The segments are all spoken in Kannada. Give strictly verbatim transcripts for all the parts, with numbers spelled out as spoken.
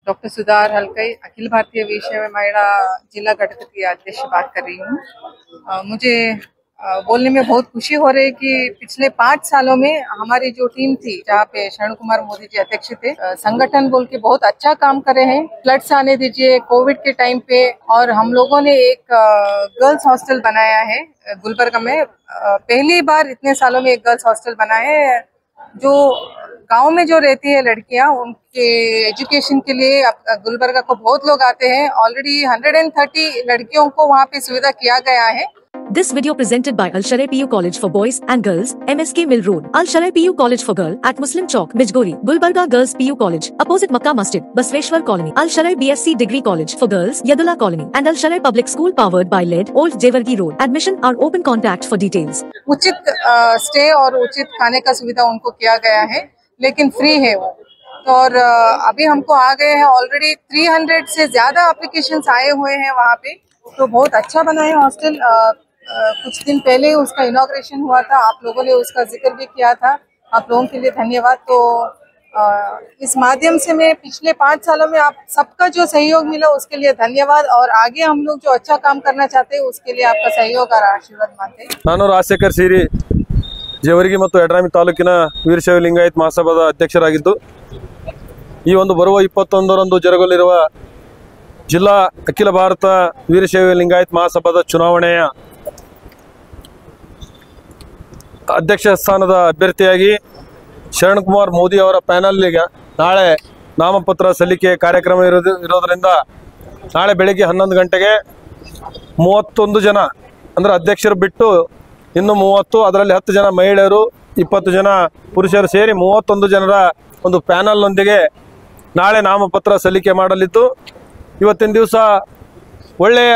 डॉक्टर सुधार हलकई अखिल भारतीय विषय महिला जिला घटक की अध्यक्ष बात कर रही हूँ। मुझे अ, बोलने में बहुत खुशी हो रही है कि पिछले पाँच सालों में हमारी जो टीम थी, जहाँ पे शरण कुमार मोदी जी अध्यक्ष थे, अ, संगठन बोल के बहुत अच्छा काम करे हैं। फ्लड्स आने दीजिए, कोविड के टाइम पे, और हम लोगों ने एक गर्ल्स हॉस्टल बनाया है गुलबर्गा में। अ, पहली बार इतने सालों में एक गर्ल्स हॉस्टल बना है। जो गांव में जो रहती है लड़कियां, उनके एजुकेशन के लिए अब गुलबर्गा को बहुत लोग आते हैं। ऑलरेडी एक सौ तीस लड़कियों को वहाँ पे सुविधा किया गया है। This video presented by Al Sharai P U College for Boys and Girls, M S K Mill Road, Al Sharai P U College for Girl at Muslim Chowk, Bijgori, Gulbarga Girls P U College, opposite Makkah Masjid, Basveshwar Colony, Al Sharai B S c Degree College for Girls, Yadula Colony, and Al Sharai Public School powered by L E D, Old Jewargi Road. Admission are open. Contact for details. उचित स्टे और उचित खाने का सुविधा उनको किया गया है, लेकिन फ्री है वो। और अभी हमको आ गए हैं ऑलरेडी तीन सौ से ज्यादा एप्लीकेशंस आए हुए हैं वहाँ पे। तो बहुत अच्छा बना है हॉस्टल। Uh, कुछ दिन पहले उसका इनॉग्रेशन हुआ था, आप लोगों ने उसका जिक्र भी किया था। आप लोगों के लिए धन्यवाद। तो uh, इस माध्यम से मैं पिछले पाँच सालों में आप सबका जो सहयोग मिला उसके लिए धन्यवाद, और आगे हम लोग जो अच्छा काम करना चाहते हैं उसके लिए आपका सहयोग और आशीर्वाद मांगते हैं। ನಾನು ರಾಜಶೇಖರ್ ಸೀರಿ ಜೇವರ್ಗಿ ಮತ್ತು ಯಡ್ರಾಮಿ ತಾಲೂಕಿನ ವೀರಶೈವ ಲಿಂಗಾಯತ್ ಮಹಾಸಭಾದ ಅಧ್ಯಕ್ಷರಾಗಿದ್ದು, ಈ ಒಂದು ಬರುವ ಇಪ್ಪತ್ತೊಂದರಂದು ಜರುಗಲಿರುವ ಜಿಲ್ಲಾ ಅಖಿಲ ಭಾರತ ವೀರಶೈವ ಲಿಂಗಾಯತ್ ಮಹಾಸಭಾದ ಚುನಾವಣೆಯ ಅಧ್ಯಕ್ಷ ಸ್ಥಾನದ ಅಭ್ಯರ್ಥಿಯಾಗಿ ಶರಣ್ ಕುಮಾರ್ ಮೋದಿ ಅವರ ಪ್ಯಾನಲ್ಗೆ ನಾಳೆ ನಾಮಪತ್ರ ಸಲ್ಲಿಕೆ ಕಾರ್ಯಕ್ರಮ ಇರೋದು ಇರೋದರಿಂದ ನಾಳೆ ಬೆಳಗ್ಗೆ ಹನ್ನೊಂದು ಗಂಟೆಗೆ ಮೂವತ್ತೊಂದು ಜನ ಅಂದರೆ ಅಧ್ಯಕ್ಷರು ಬಿಟ್ಟು ಇನ್ನು ಮೂವತ್ತು, ಅದರಲ್ಲಿ ಹತ್ತು ಜನ ಮಹಿಳೆಯರು, ಇಪ್ಪತ್ತು ಜನ ಪುರುಷರು ಸೇರಿ ಮೂವತ್ತೊಂದು ಜನರ ಒಂದು ಪ್ಯಾನಲ್ನೊಂದಿಗೆ ನಾಳೆ ನಾಮಪತ್ರ ಸಲ್ಲಿಕೆ ಮಾಡಲಿದ್ದು, ಇವತ್ತಿನ ದಿವಸ ಒಳ್ಳೆಯ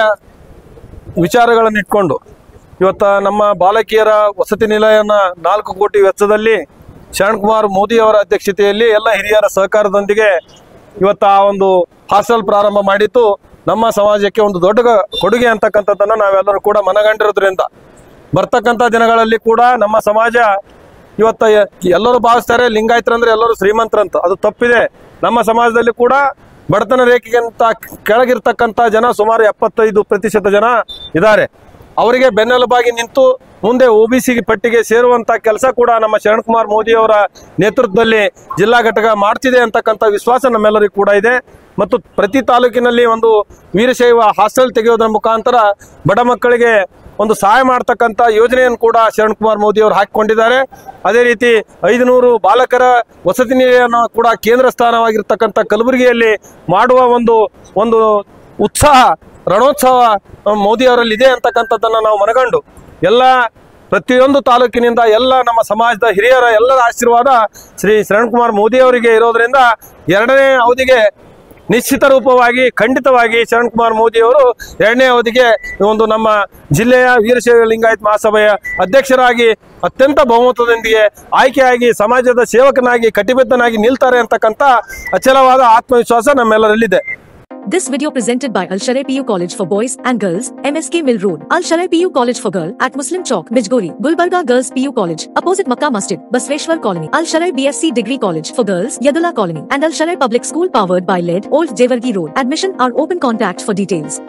ವಿಚಾರಗಳನ್ನು ಇಟ್ಕೊಂಡು ಇವತ್ತು ನಮ್ಮ ಬಾಲಕಿಯರ ವಸತಿ ನಿಲಯನ ನಾಲ್ಕು ಕೋಟಿ ವೆಚ್ಚದಲ್ಲಿ ಶರಣ್ ಕುಮಾರ್ ಮೋದಿ ಅವರ ಅಧ್ಯಕ್ಷತೆಯಲ್ಲಿ ಎಲ್ಲ ಹಿರಿಯರ ಸಹಕಾರದೊಂದಿಗೆ ಇವತ್ತು ಆ ಒಂದು ಹಾಸ್ಟೆಲ್ ಪ್ರಾರಂಭ ಮಾಡಿದ್ದು ನಮ್ಮ ಸಮಾಜಕ್ಕೆ ಒಂದು ದೊಡ್ಡ ಕೊಡುಗೆ ಅಂತಕ್ಕಂಥದ್ದನ್ನು ನಾವೆಲ್ಲರೂ ಕೂಡ ಮನಗಂಡಿರೋದ್ರಿಂದ ಬರ್ತಕ್ಕಂಥ ದಿನಗಳಲ್ಲಿ ಕೂಡ ನಮ್ಮ ಸಮಾಜ ಇವತ್ತು ಎಲ್ಲರೂ ಭಾವಿಸ್ತಾರೆ ಲಿಂಗಾಯತರಂದ್ರೆ ಎಲ್ಲರೂ ಶ್ರೀಮಂತರಂತ. ಅದು ತಪ್ಪಿದೆ. ನಮ್ಮ ಸಮಾಜದಲ್ಲಿ ಕೂಡ ಬಡತನ ರೇಖೆಗಿಂತ ಕೆಳಗಿರ್ತಕ್ಕಂಥ ಜನ ಸುಮಾರು ಎಪ್ಪತ್ತೈದು ಪ್ರತಿಶತ ಜನ ಇದ್ದಾರೆ. ಅವರಿಗೆ ಬೆನ್ನೆಲುಬಾಗಿ ನಿಂತು ಮುಂದೆ ಒ ಬಿ ಸಿ ಪಟ್ಟಿಗೆ ಸೇರುವಂತ ಕೆಲಸ ಕೂಡ ನಮ್ಮ ಶರಣ್ ಕುಮಾರ್ ಮೋದಿ ಅವರ ನೇತೃತ್ವದಲ್ಲಿ ಜಿಲ್ಲಾ ಘಟಕ ಮಾಡ್ತಿದೆ ಅಂತಕ್ಕಂಥ ವಿಶ್ವಾಸ ನಮ್ಮೆಲ್ಲರಿಗೂ ಕೂಡ ಇದೆ. ಮತ್ತು ಪ್ರತಿ ತಾಲೂಕಿನಲ್ಲಿ ಒಂದು ವೀರಶೈವ ಹಾಸ್ಟೆಲ್ ತೆಗೆಯೋದ್ರ ಮುಖಾಂತರ ಬಡ ಮಕ್ಕಳಿಗೆ ಒಂದು ಸಹಾಯ ಮಾಡ್ತಕ್ಕಂಥ ಯೋಜನೆಯನ್ನು ಕೂಡ ಶರಣ್ ಕುಮಾರ್ ಮೋದಿ ಅವರು ಹಾಕಿಕೊಂಡಿದ್ದಾರೆ. ಅದೇ ರೀತಿ ಐದುನೂರು ಬಾಲಕರ ವಸತಿ ನಿಲಯವನ್ನು ಕೂಡ ಕೇಂದ್ರ ಸ್ಥಾನವಾಗಿರ್ತಕ್ಕಂಥ ಕಲಬುರಗಿಯಲ್ಲಿ ಮಾಡುವ ಒಂದು ಒಂದು ಉತ್ಸಾಹ, ರಣೋತ್ಸವ ಮೋದಿ ಅವರಲ್ಲಿ ಇದೆ ಅಂತಕ್ಕಂಥದ್ದನ್ನು ನಾವು ಮನಗಂಡು ಎಲ್ಲ ಪ್ರತಿಯೊಂದು ತಾಲೂಕಿನಿಂದ ಎಲ್ಲ ನಮ್ಮ ಸಮಾಜದ ಹಿರಿಯರ ಎಲ್ಲರ ಆಶೀರ್ವಾದ ಶ್ರೀ ಶರಣ್ ಕುಮಾರ್ ಮೋದಿ ಅವರಿಗೆ ಇರೋದ್ರಿಂದ ಎರಡನೇ ಅವಧಿಗೆ ನಿಶ್ಚಿತ ರೂಪವಾಗಿ ಖಂಡಿತವಾಗಿ ಶರಣ್ ಕುಮಾರ್ ಮೋದಿ ಅವರು ಎರಡನೇ ಅವಧಿಗೆ ಒಂದು ನಮ್ಮ ಜಿಲ್ಲೆಯ ವೀರಶೈವ ಲಿಂಗಾಯತ್ ಮಹಾಸಭೆಯ ಅಧ್ಯಕ್ಷರಾಗಿ ಅತ್ಯಂತ ಬಹುಮತದೊಂದಿಗೆ ಆಯ್ಕೆಯಾಗಿ ಸಮಾಜದ ಸೇವಕನಾಗಿ ಕಟಿಬದ್ಧನಾಗಿ ನಿಲ್ತಾರೆ ಅಂತಕ್ಕಂಥ ಅಚಲವಾದ ಆತ್ಮವಿಶ್ವಾಸ ನಮ್ಮೆಲ್ಲರಲ್ಲಿದೆ. This video presented by Al Sharai P U College for Boys and Girls, M S K Mill Road, Al Sharai P U College for Girl at Muslim Chowk, Bijgori, Gulbarga Girls P U College, opposite Makkah Masjid, Basveshwar Colony, Al Sharai B S c Degree College for Girls, Yadula Colony, and Al Sharai Public School powered by L E D, Old Jewargi Road. Admission are open. Contact for details.